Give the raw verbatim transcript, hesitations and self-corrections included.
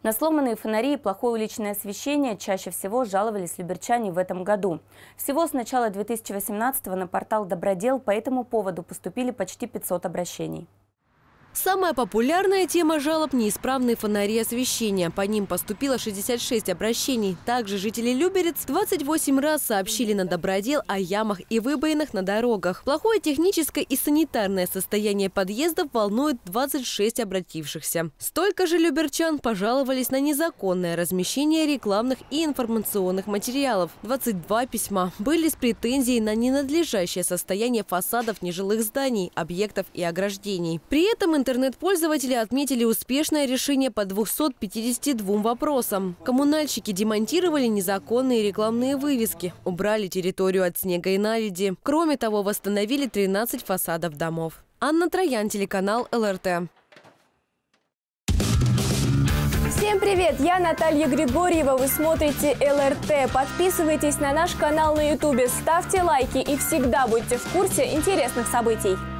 На сломанные фонари и плохое уличное освещение чаще всего жаловались люберчане в этом году. Всего с начала две тысячи восемнадцатого на портал «Добродел» по этому поводу поступили почти пятьсот обращений. Самая популярная тема жалоб – неисправные фонари освещения. По ним поступило шестьдесят шесть обращений. Также жители Люберец двадцать восемь раз сообщили на Добродел о ямах и выбоинах на дорогах. Плохое техническое и санитарное состояние подъездов волнует двадцать шесть обратившихся. Столько же люберчан пожаловались на незаконное размещение рекламных и информационных материалов. двадцать два письма были с претензией на ненадлежащее состояние фасадов нежилых зданий, объектов и ограждений. При этом интернет-пользователи отметили успешное решение по двухсот пятидесяти двум вопросам. Коммунальщики демонтировали незаконные рекламные вывески, убрали территорию от снега и наледи. Кроме того, восстановили тринадцать фасадов домов. Анна Троян, телеканал эл эр тэ. Всем привет! Я Наталья Григорьева. Вы смотрите эл эр тэ. Подписывайтесь на наш канал на ютубе, ставьте лайки и всегда будьте в курсе интересных событий.